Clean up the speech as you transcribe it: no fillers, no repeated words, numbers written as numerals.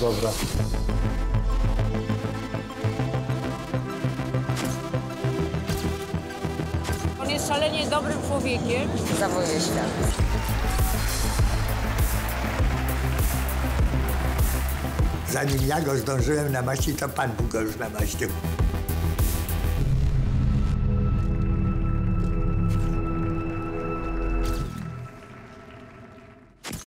dobra. On jest szalenie dobrym człowiekiem. Zawojuje świat. Zanim ja go zdążyłem namaścić, to Pan Bóg go już namaścił.